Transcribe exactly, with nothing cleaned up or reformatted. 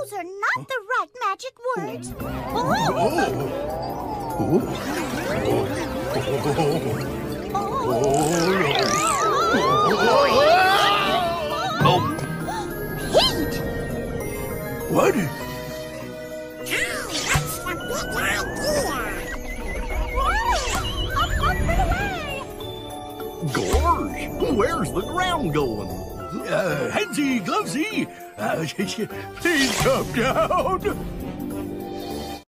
Those are not the right magic words. Oh! Oh! Heat! What? That's the big idea. Up, up and away! Gorge, where's the ground going? Uh, Handsy, Glovesy, uh, please come down.